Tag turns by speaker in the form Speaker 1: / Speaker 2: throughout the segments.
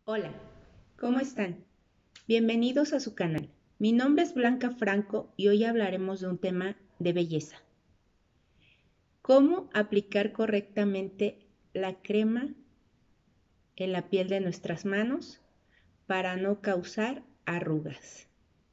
Speaker 1: Hola, ¿cómo están? Bienvenidos a su canal. Mi nombre es Blanca Franco y hoy hablaremos de un tema de belleza. ¿Cómo aplicar correctamente la crema en la piel de nuestras manos para no causar arrugas?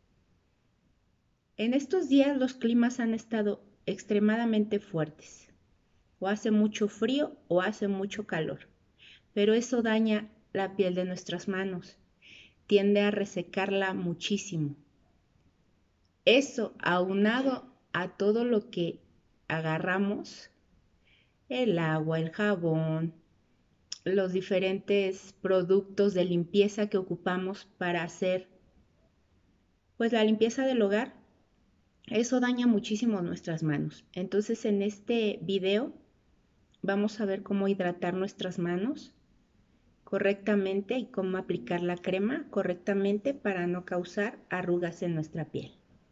Speaker 1: En estos días los climas han estado extremadamente fuertes. O hace mucho frío o hace mucho calor. Pero eso daña la piel de nuestras manos. Tiende a resecarla muchísimo. Eso aunado a todo lo que agarramos, el agua, el jabón, los diferentes productos de limpieza que ocupamos para hacer pues la limpieza del hogar, eso daña muchísimo nuestras manos. Entonces en este video vamos a ver cómo hidratar nuestras manos correctamente y cómo aplicar la crema correctamente para no causar arrugas en nuestra piel.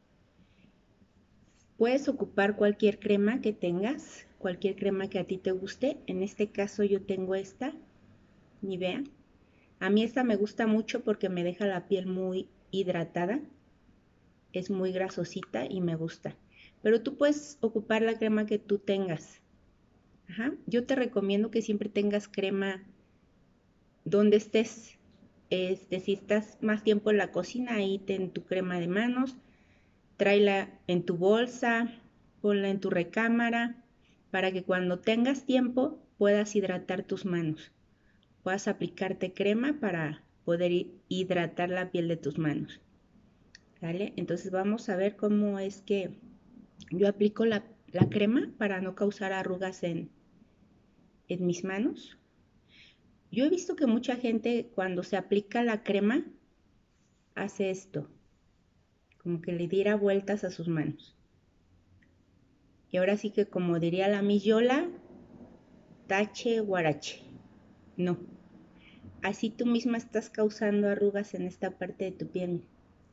Speaker 1: Puedes ocupar cualquier crema que tengas, cualquier crema que a ti te guste. En este caso yo tengo esta, Nivea. A mí esta me gusta mucho porque me deja la piel muy hidratada. Es muy grasosita y me gusta. Pero tú puedes ocupar la crema que tú tengas. Yo te recomiendo que siempre tengas crema donde estés. Si estás más tiempo en la cocina, ahí ten tu crema de manos. Tráela en tu bolsa, ponla en tu recámara, para que cuando tengas tiempo puedas hidratar tus manos. Puedas aplicarte crema para poder hidratar la piel de tus manos. ¿Vale? Entonces vamos a ver cómo es que yo aplico la crema para no causar arrugas en mis manos. Yo he visto que mucha gente cuando se aplica la crema hace esto, como que le diera vueltas a sus manos. Y ahora sí que como diría la Miss Yola, tache guarache. No. Así tú misma estás causando arrugas en esta parte de tu piel.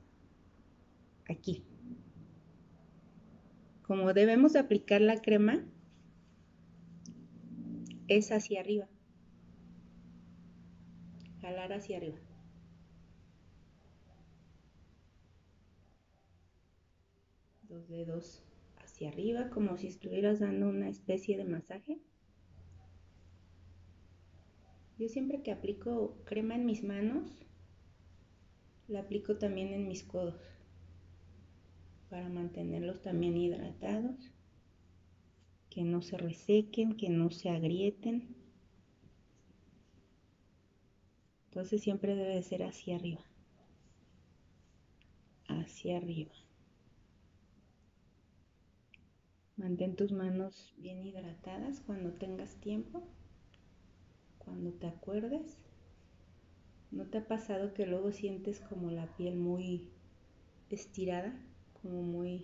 Speaker 1: Aquí. Como debemos de aplicar la crema, es hacia arriba. Jalar hacia arriba. Los dedos hacia arriba, como si estuvieras dando una especie de masaje. Yo siempre que aplico crema en mis manos, la aplico también en mis codos, para mantenerlos también hidratados, que no se resequen, que no se agrieten. Entonces siempre debe de ser hacia arriba. Hacia arriba. Mantén tus manos bien hidratadas cuando tengas tiempo, cuando te acuerdes. ¿No te ha pasado que luego sientes como la piel muy estirada, como muy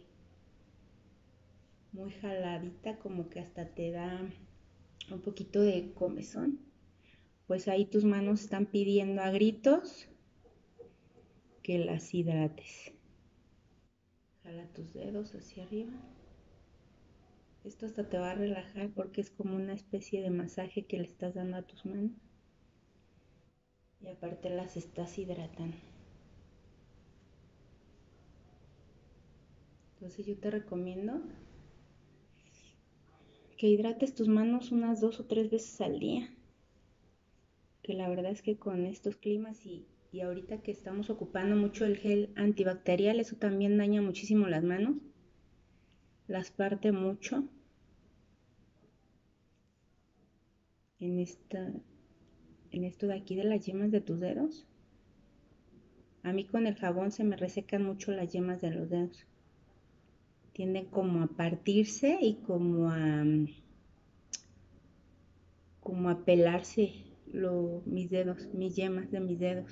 Speaker 1: jaladita, como que hasta te da un poquito de comezón? Pues ahí tus manos están pidiendo a gritos que las hidrates. Jala tus dedos hacia arriba. Esto hasta te va a relajar porque es como una especie de masaje que le estás dando a tus manos. Y aparte las estás hidratando. Entonces yo te recomiendo que hidrates tus manos unas 2 o 3 veces al día. Que la verdad es que con estos climas y ahorita que estamos ocupando mucho el gel antibacterial, eso también daña muchísimo las manos. Las parte mucho. En esto de aquí de las yemas de tus dedos. A mí con el jabón se me resecan mucho las yemas de los dedos. Tienden como a partirse y como a pelarse mis dedos, mis yemas de mis dedos.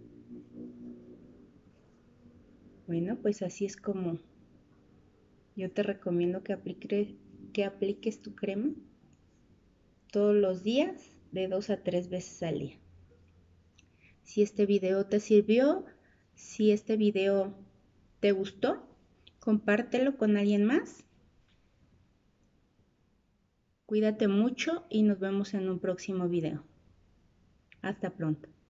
Speaker 1: Bueno, pues así es como yo te recomiendo que apliques tu crema todos los días de 2 a 3 veces al día. Si este video te sirvió, si este video te gustó, compártelo con alguien más. Cuídate mucho y nos vemos en un próximo video. Hasta pronto.